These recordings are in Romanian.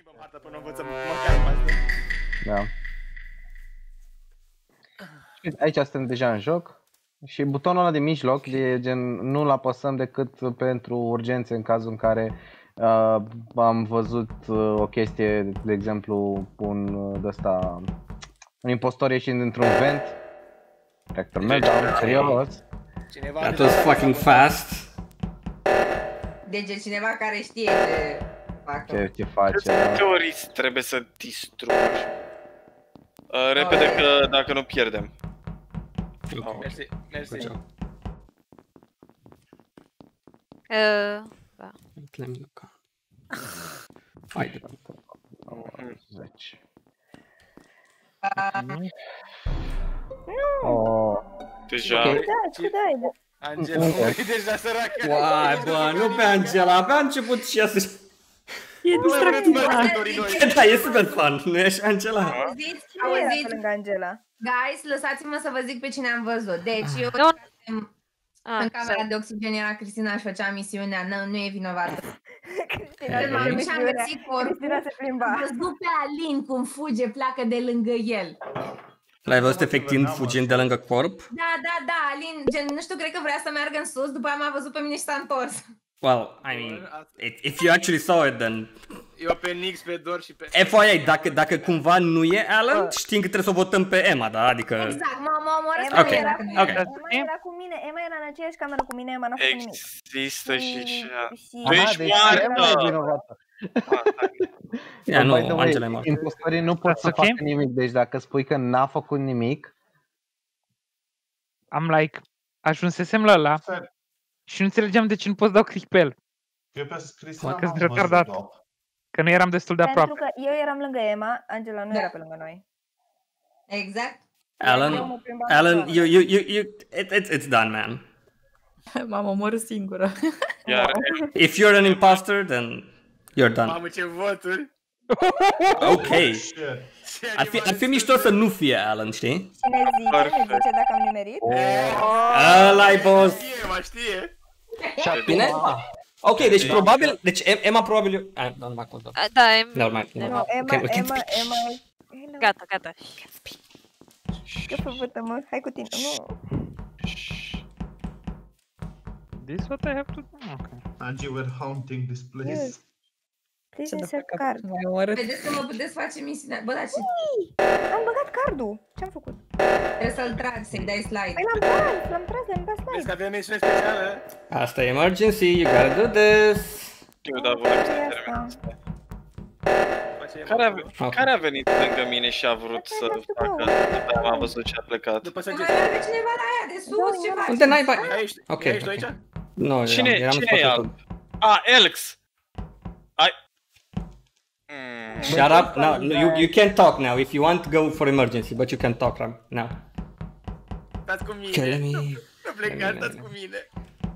Da. Aici suntem deja în joc și butonul ăla de mijloc de gen nu-l apăsăm decât pentru urgențe în cazul în care am văzut o chestie, de exemplu un impostor ieșind dintr-un vent. Reactor meltdown, serios. That was fucking fast. Deci cineva care știe Ce face. Teorii trebuie să distrugi. Repede că dacă nu pierdem. Mersi, mersi. Da. Hai de 10. Deja. Angela, deja săracă. Uai, bă, nu pe Angela, abia a început și ea să... E distractiv. Da, e super fun, nu e și Angela? Auziți? Lângă Angela. Guys, lăsați-mă să vă zic pe cine am văzut. Deci eu în camera de oxigen era Cristina și făcea misiunea, nu e vinovată. Și am găsit corpul, am văzut pe Alin cum fuge, pleacă de lângă el. L-ai văzut efectiv fugind de lângă corp? Da, Alin, gen, nu știu, cred că vrea să meargă în sus, după aia m-a văzut pe mine și s-a întors. Well, I mean, if you actually saw it, then... Eu pe Nix, pe Dor și pe... FYI, dacă cumva nu e Alan, știm că trebuie să o votăm pe Emma, da? Adică... Exact, m-a omorât pe mine. Emma era cu mine, Emma era în aceeași cameră cu mine, Emma n-a făcut nimic. Există și... Tu ești moartă! Ia, nu, Angela e moartă. Impostorii nu pot să facă nimic, deci dacă spui că n-a făcut nimic... Am like, ajunsesem la ăla și nu înțelegeam de ce nu pot să dau click pe el. Eu pe Cristina că-s retardat. Că nu eram destul de aproape. Pentru că eu eram lângă Emma, Angela nu era pe lângă noi. Exact. Alan, it's done, man. M-am omorât singură. If you're an imposter, then you're done. Mamă, ce voturi! Ok. Ar fi mișto să nu fie Alan, știi? Cine zice dacă am nimerit? Ăla-i boss! Știe. Bine? Ok, deci probabil, deci Emma probabil... Nu mai contă. Da, Emma... Gata. Ce făcută, mă? Hai cu tine, nu. This what I have to do? Okay. Angie, we're haunting this place. Please insert card. Vedeți că mă puteți face misiunea. Bă, dar ce... Am băgat cardul. Ce-am făcut? Trebuie să-l tragi, să-i dai slide. Păi l-am tras, le-am dat slide. Vezi că avem misiune specială? Asta e emergency, you gotta do this. Eu da, vorbim să terminăm. Care a venit lângă mine și a vrut să facă, dar m-a văzut și a plecat. După să Mai avea cineva la aia de sus, ce faci? Unde n-ai bani? Ok. Ești tu aici? Nu, cine e alb? Elx! Shut up! No, you can't talk now. If you want to go for emergency, but you can't talk now. Stați cu mine. Okay, let me... Nu plecați, stați cu mine.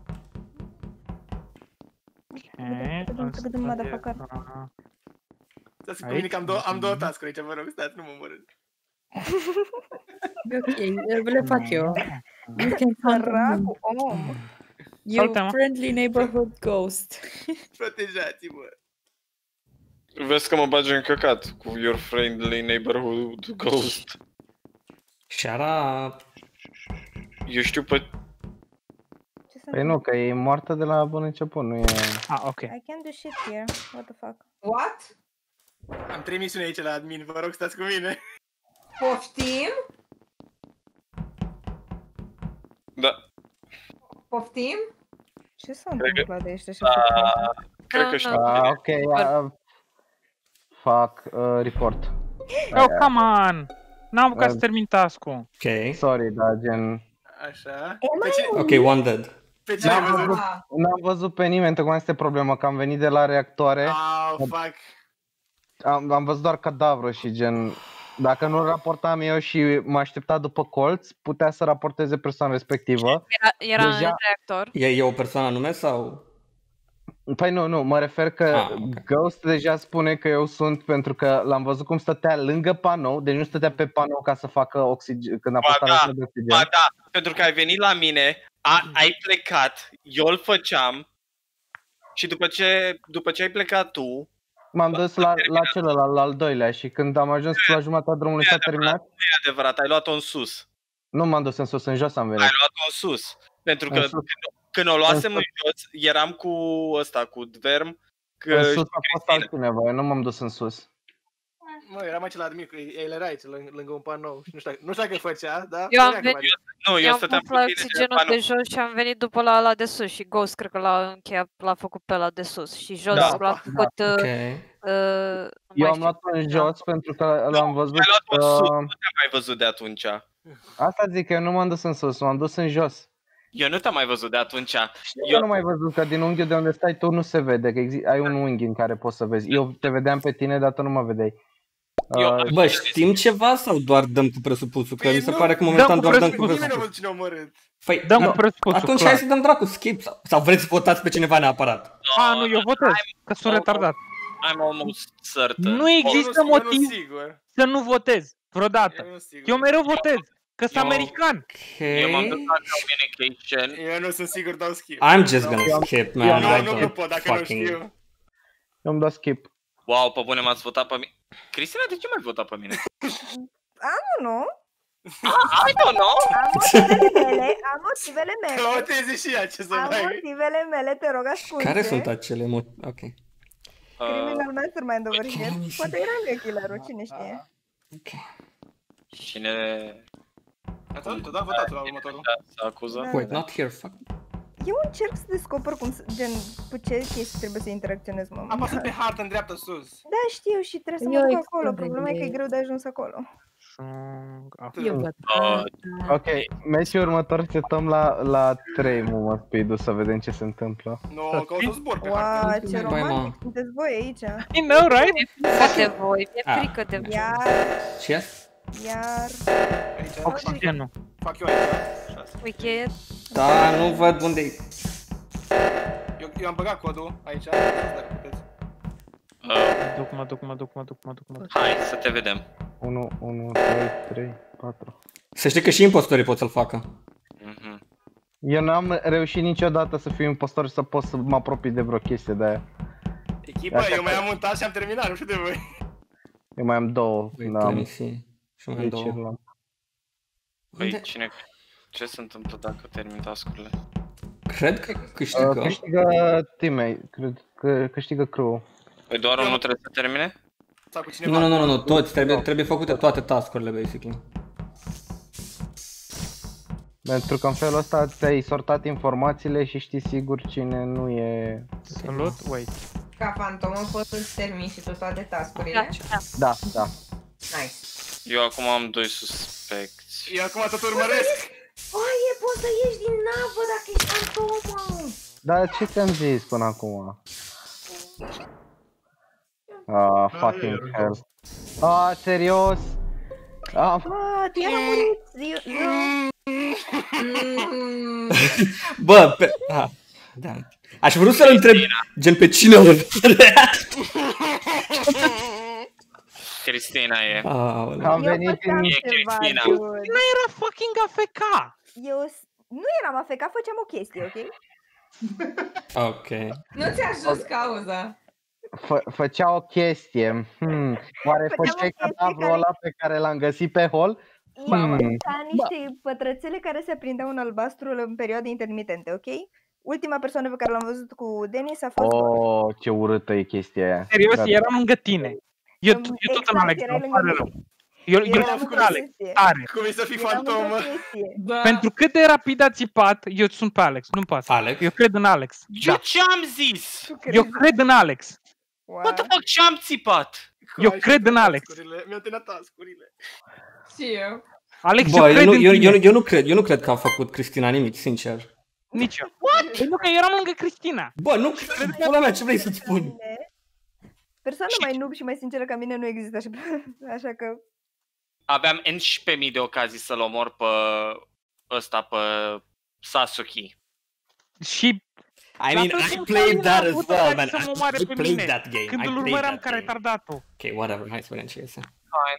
Stați cu mine că am două task-uri aici, vă rog, stați, nu mă omorâți. Ok, le fac eu. You can find om. You friendly neighborhood ghost. Protejați-mă. Vezi că mă bagi în căcat cu your friendly neighborhood ghost. Shut up. Eu știu pe... Păi nu, că e moartă de la bun început, nu e... Ok. I can't do shit here. What the fuck? What? Am 3 misiuni aici la admin, vă rog, stați cu mine. Poftim? Da. Poftim? Ce s-a întâmplat de ăștia? Cred că știu. Ok, fac report. Oh, come on! N-am apucat să termin task-ul. Ok. Sorry, da, gen... Așa. Ok, one dead. Pe ce ai văzut? N-am văzut pe nimeni, tocmai asta e problema, că am venit de la reactoare. Fuck. Am văzut doar cadavră și gen... Dacă nu raportam eu și mă aștepta după colț, putea să raporteze persoana respectivă. Era în reactor. E o persoană anume sau... Păi nu, mă refer că Ghost deja spune că eu sunt pentru că l-am văzut cum stătea lângă panou, deci nu stătea pe panou ca să facă oxigen, când a fost arătat de oxigen. Ba da, pentru că ai venit la mine, ai plecat, eu îl făceam și după ce ai plecat tu, M-am dus la celălalt, la al doilea și când am ajuns la jumătatea drumului s-a terminat. Nu e adevărat, ai luat-o în sus. Nu m-am dus în sus, în jos am venit. Ai luat-o în sus. Pentru că când o luasem în jos, eram cu ăsta, cu Dverm. În sus a fost altcineva, eu nu m-am dus în sus. Mă, eram aici la admin, că el era aici, lângă un panou și nu știu dacă făcea, dar... Eu am venit, eu stăteam la oxigenul de jos și am venit după la ăla de sus și Ghost cred că l-a făcut pe ăla de sus și jos l-a făcut... Eu am luat-o în jos pentru că l-am văzut... Ai luat-o în sus, nu te-am mai văzut de atunci. Asta zic, că eu nu m-am dus în sus, m-am dus în jos. Eu nu te-am mai văzut de atunci. Eu nu m-ai văzut, că din unghiul de unde stai tu nu se vede, că ai un unghi în care poți să vezi. Eu te vedeam pe tine, dar tu nu mă vedeai. Bă, știm ceva sau doar dăm cu presupusul? Că mi se pare că momentan doar dăm cu presupusul. Păi, dăm cu presupusul, atunci hai să dăm dracu skip sau vreți să votați pe cineva neapărat? Nu, eu votez, că sunt retardat. I'm almost certain. Nu există motiv să nu votez, vreodată. Eu mereu votez, că sunt american. Eu m-am dus la communication. Eu nu sunt sigur, dau skip. I'm just gonna skip, man. Nu pot dacă nu știu. Eu îmi dau skip. Wow, pe bune m-ați votat pe mine. Cristina, de ce m-ai votat pe mine? Nu. I don't know. Am motivele mele. Votezi și ea, ce să Am fac. motivele mele, te rog, asculte. Care sunt acele ok. Criminal Mastermind over here. Poate era încă killer-ul, cine știe. Ok. Cine... Atunci, da, votați la următorul. Să acuză? Wait, not here, fuck. Eu încerc să descoper cum, gen, cu ce chestii trebuie să interacționez, mă. Apasă pe hartă în dreapta sus. Da, știu și trebuie să mă duc acolo, problema e că e greu de ajuns acolo. Ok, meciul următor setăm la 3 movement speed-ul să vedem ce se întâmplă. Nu, că o să zbor pe hartă. Wow, ce romantic sunteți voi aici. You know, right? De voi, mi-e frică de voi. Ce? Iar... Oxigenul. Fac eu aici. Wicked. Da, nu văd unde-i. Eu am băgat codul aici, dacă puteți. Duc-mă. Hai să te vedem. 1, 2, 3, 4. Să știi că și impostorii pot să-l facă. Eu n-am reușit niciodată să fiu impostor și să pot să mă apropii de vreo chestie de aia. Echipă, eu mai am un task și am terminat, nu știu de voi. Eu mai am 2. Și mai am 2. Păi cine... Ce se întâmplă dacă termin task-urile? Cred că câștigă. Câștigă teammate, cred că câștigă crew. Păi doar unul trebuie să termine? Sau cu cineva? Nu, toți, trebuie făcute toate task-urile, basically. Pentru că în felul ăsta ți-ai sortat informațiile și știi sigur cine nu e... Salut, wait. Ca fantomă poți să-ți termini și tu toate task-urile? Da. Nice. Eu acum am 2 suspecți. Eu acum tot urmăresc. Oaie, poți să ieși din navă dacă ești fantomă! Dar ce ți-am zis până acum? Fucking hell. Serios? Tu i-am murit. Bă, da. Aș vrut să-l întreb gen pe cine o Cristina e. Am venit în... E Cristina. Nu era fucking AFK! Eu nu eram AFK, făceam o chestie, ok? Ok. Nu ți-a ajuns cauza. Făcea o chestie. Oare făceai cadavrul ăla pe care l-am găsit pe hol? Ca niște pătrățele care se aprindeau în albastru în perioade intermitente, ok? Ultima persoană pe care l-am văzut cu Denis a fost... Oh, ce urâtă e chestia aia. Serios, eram lângă tine. Eu tot în Alex, îmi pare rău. Eu sunt pe Alex, tare. Cum e să fii fantomă? Pentru cât de rapid a țipat, eu sunt pe Alex, nu-mi pasă. Alex? Eu cred în Alex. Eu ce-am zis? Eu cred în Alex. What the fuck, ce-am țipat? Eu cred în Alex. Mi-au terminat task-urile. Și eu. Alex, bă, eu nu cred că a făcut Cristina nimic, sincer. Nici eu. What? Pentru că eram lângă Cristina. Bă, nu cred, pula mea, ce vrei să-ți spun? Persoana mai noob și mai sinceră ca mine nu există așa că... Aveam 11.000 de ocazii să-l omor pe ăsta, pe Sasuke. Și... I mean, I played that as well, man. I played that game. Când îl urmăream ca retardatul. Ok, whatever, hai să vedem ce iese.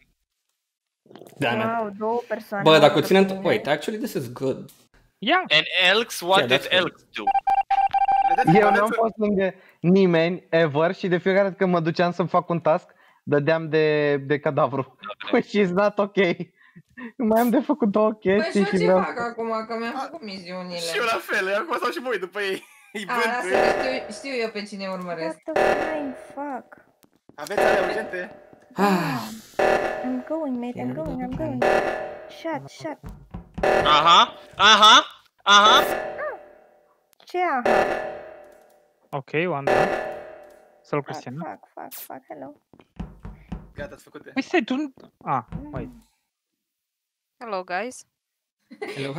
Wow, 2 persoane. Bă, dacă o ținem... Wait, actually this is good. Yeah. And Elks, what did Elks do? nimeni, ever, și de fiecare dată când mă duceam să-mi fac un task, dădeam de cadavru. Păi și it's not ok. Mai am de făcut 2 chestii și vreau... ce fac acum, că mi-am făcut misiunile. Și eu la fel, acum stau și voi după ei. Știu eu pe cine urmăresc. What the flying fuck? Aveți alea urgente? I'm going, mate, I'm going. Shut. Aha. Ce aha? Ok, one down. Salut, Cristina. Fuck, hello. Gata, ați făcute. Păi stai, tu... wait. Hello, guys. Hello.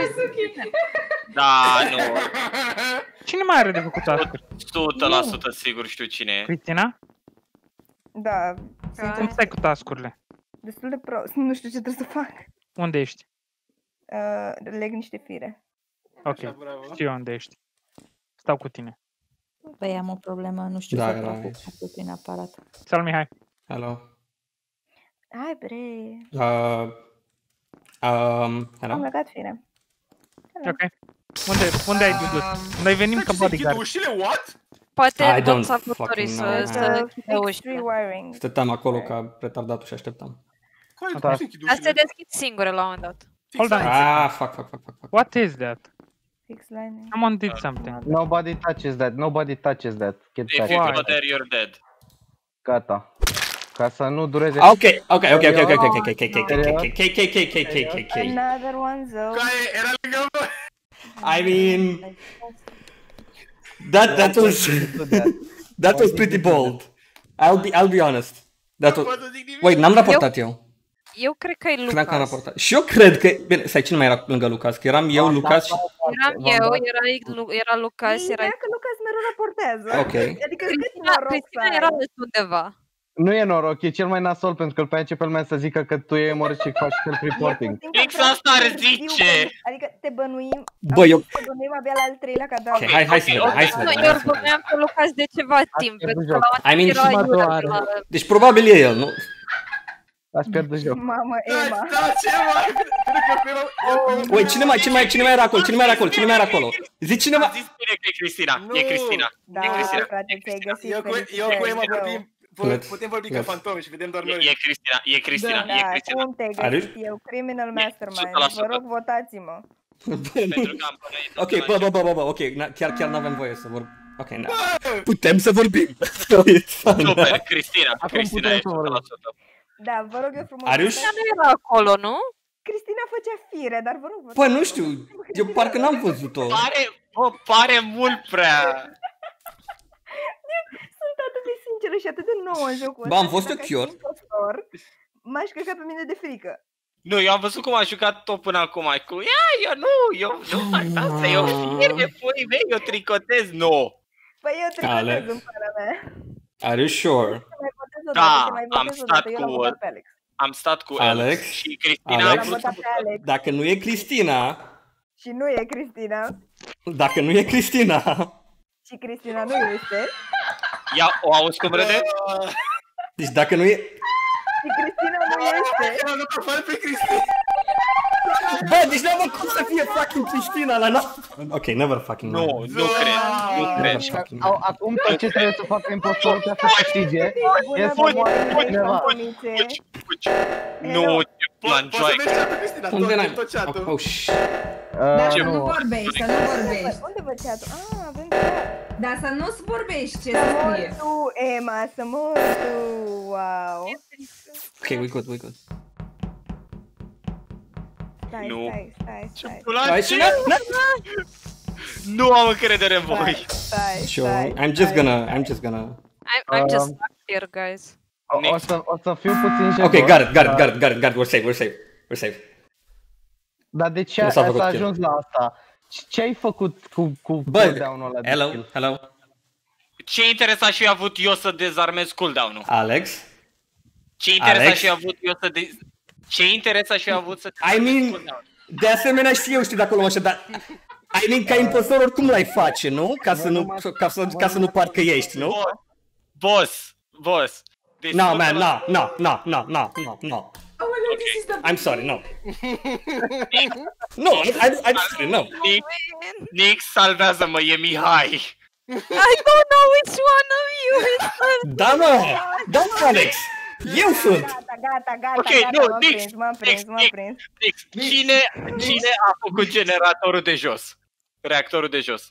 Da, nu. Cine mai are de făcut task-uri? 100% sigur știu cine e. Cristina? Da. Cum stai cu task-urile? Destul de prost, nu știu ce trebuie să fac. Unde ești? Leg niște fire. Ok, știu unde ești. Stau cu tine. Băi, am o problemă, nu știu să fac prin aparat. Salut, Mihai. Hello. Hai, bre. Hello. Am legat fire. Ok. Unde ai dus? Unde ai venit ca bodyguard? Ușile, what? Poate pot sabotorii să închide ușile. Stăteam acolo ca retardatul și așteptam. Dar se deschid singure la un moment dat. Hold on. Fuck. What is that? Fix lining. Someone did something. Nobody touches that. Get If back. you go there, you're dead. Gata. Ca să nu dureze. Ok. Another one, though. Era lângă voi. I mean, that was pretty bold. I'll be honest. Wait, n-am raportat eu. Eu cred că e Lucas. Cred că am raportat. Și eu cred că... Bine, stai, cine mai era lângă Lucas? Că eram eu, Lucas și... Era Lucas, era... Că Lucas mereu raportează. Ok. Adică Cristina era undeva. Nu e noroc, e cel mai nasol pentru că după aia începe lumea să zică că tu e omorât și faci self-reporting. Fix asta ar zice! Adică te bănuim, Te bănuim abia la al 3-lea cadavru. Ok, hai să vedem. Eu vorbeam pe Lucas de ceva timp, pentru că la un timp era Iura. Deci probabil e el, nu? Ați pierdut joc. Mamă, Emma. Da, ce mai? Ui, cine mai era acolo? Zici cineva? Zis bine că e Cristina. E Cristina. Da, frate, ți-ai găsit. Eu cu Emma vorbim. Putem vorbi ca fantomi și vedem doar noi. E Cristina. Da, cum te-ai găsit? Eu, criminal mastermind. Vă rog, votați-mă. Ok, ok, chiar n-avem voie să vorbim. Ok, putem să vorbim. Super, Cristina e 100%. Da, vă rog eu frumos. Cristina nu era acolo, nu? Cristina făcea fire, dar vă rog. Păi nu știu, eu parcă n-am văzut-o. Pare mult prea. Sunt atât de sinceră și atât de nouă în jocul ăsta. Ba, am fost eu chior. M-aș căca pe mine de frică. Nu, eu am văzut cum a jucat-o până acum. Cu eu nu fac asta, eu fire, pui mei, eu tricotez, nu. Păi eu tricotez în para mea. Are you sure? Da, am stat cu Alex și Cristina a vrut... Dacă nu e Cristina... Și nu e Cristina. Dacă nu e Cristina... Și Cristina nu este. Ia, o auzi cum râde? Deci dacă nu e... Și Cristina nu este. Eu am dat afară pe Cristina. Bă, deci n-am cum să fie fucking Cristina la noi. Ok, never fucking mind. Nu cred. Acum tot ce trebuie să facă impostorul ca să câștige e să moară cineva. Nu, plan joy. Unde n-ai? Oh, shit. Dar să nu vorbești, Unde vă chat-ul? Avem chat. Dar să nu-ți vorbești ce să scrie. Să mor tu, Emma, să mor tu, wow. Ok, we good. Stai. Nu am încredere în voi. Stai. I'm just gonna... I'm just stuck here, guys. O să fiu puțin jegos. Ok, got it, we're safe. Dar de ce s-a ajuns la asta? Ce ai făcut cu cooldown-ul ăla de skill? Hello. Ce interes aș fi avut eu să dezarmez cooldown-ul? Alex? Ce interes aș fi avut eu să Ce interes aș fi avut să... I mean, de asemenea și eu știu de acolo așa, dar... I mean, ca impostor oricum l-ai face, nu? Ca să nu par că ești, nu? Boss. No, man, no. Okay. I'm sorry, no. No, I'm sorry, no. Nick, salvează-mă, e Mihai. I don't know which one of you is the... Da, mă! Da, mă, Alex! Eu sunt! Gata, Ok, nu, Nix, cine a făcut generatorul de jos? Reactorul de jos?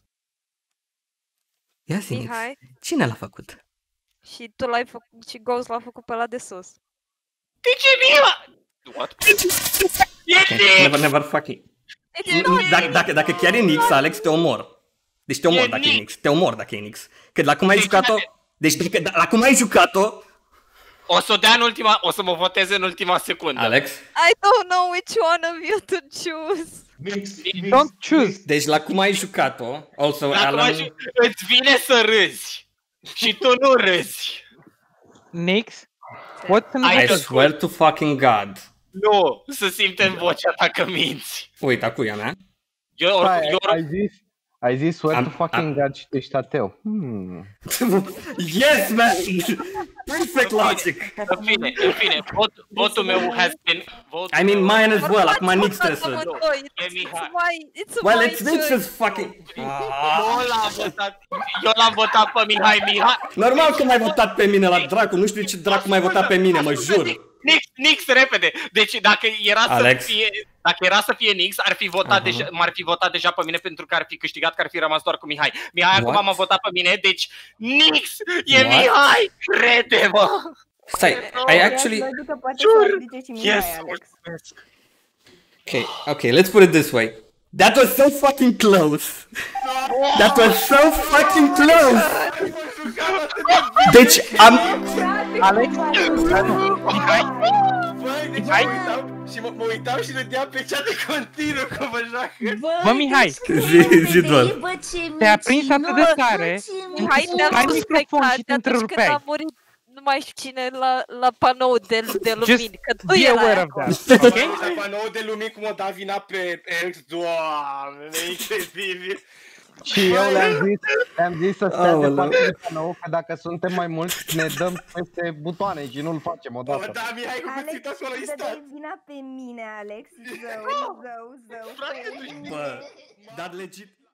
Ia zi, Nix. Mihai. Cine l-a făcut? Și tu l-ai făcut, și Ghost l-a făcut pe ăla de sus. De ce mie? What? Never fucking... Dacă chiar e Nix, Alex, te omor. Deci te omor dacă e Nix. Te omor dacă e Nix. Că la cum ai jucat-o... Deci la cum ai jucat-o... O să o dea în ultima... O să mă voteze în ultima secundă. Alex? I don't know which one of you to choose. Don't choose. Deci la cum ai jucat-o... Also, Alan... Îți vine să râzi. Și tu nu râzi. Nix? I swear to fucking God. Nu, să simtem vocea ta că minți. Uite, acu e a mea. Ai zis swear to fucking God și tu ești ateu. Yes, man! Perfect logic! În fine, votul meu has been... I mean mine as well, acum Nix trebuie să... Well, it's Nix's fucking... Eu l-am votat pe Mihai. Normal că m-ai votat pe mine la dracu, nu știu ce dracu m-ai votat pe mine, mă jur. Nix, repede! Deci dacă era să fie Nix, m-ar fi votat deja pe mine pentru că ar fi câștigat, că ar fi rămas doar cu Mihai. Mihai acum m-a votat pe mine, deci Nix e Mihai! Crede-mă! Stai, I actually... Yes! Okay, let's put it this way. That was so fucking close! That was so fucking close! Deci am... Alex? Mihai? Și mă uitam și râdeam pe cea de continuu că mă joacă. Bă, Mihai! Zi doar. Te-a aprins atât de tare, Mihai, te-am suspectat de atunci când a murit nu mai știu cine la panou de lumini, că tu erai acolo. La panou de lumini cum o da vina pe Alex, doamne, incredibil. Și eu le-am zis să stea departe de panou, că dacă suntem mai mulți ne dăm peste butoane și nu-l facem odată. Da, Mihai, cum ți-ai acolo Alex, dai vina pe mine, Alex. Zău. Bă, dar legit...